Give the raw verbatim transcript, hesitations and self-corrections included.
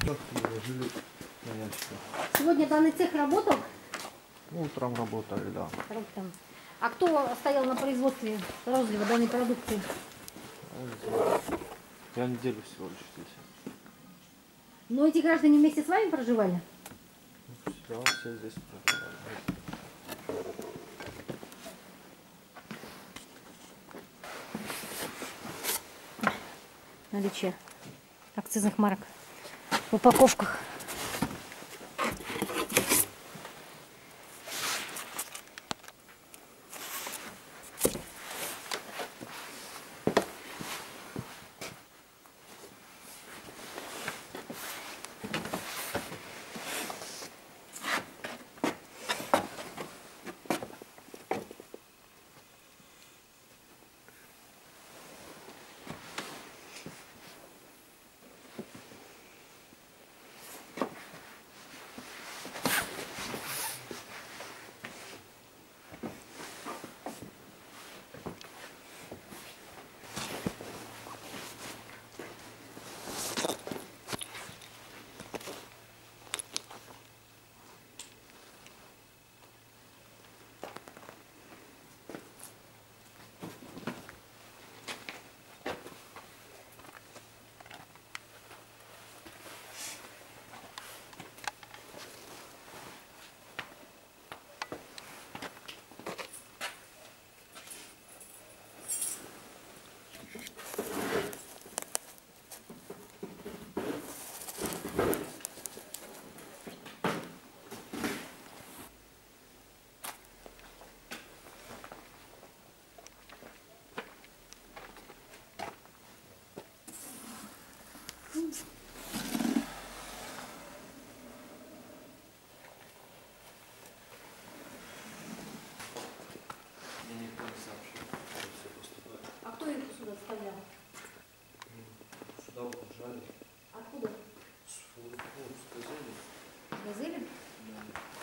Положили на ящик. Сегодня данный цех работал? Утром работали, да. Утром. А кто стоял на производстве розлива данной продукции? Я неделю всего лишь здесь. Но эти граждане вместе с вами проживали? Все, все здесь проживали. Наличие акцизных марок в упаковках. А кто их сюда вставлял? Сюда вот держали. Откуда? С, с газели. Газели? Да.